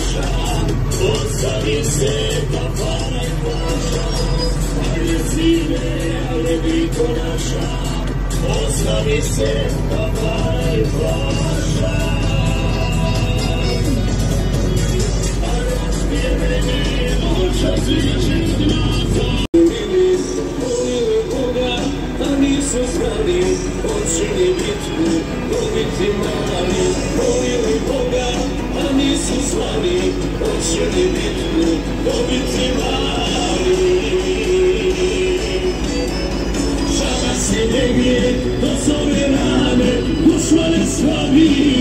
Ostavi se kafana i plaža, ajde sine, ajde biko naša. Ostavi se kafana i plaža, ajde ospije meni noća sviđa glasa. Volili Boga, a nisu znali, počini bitku, dobiti mali. Volili Boga, a nisu znali, počeli bitku, dobiti mali. Žaba se negdje do zove rane, dušmane slavi.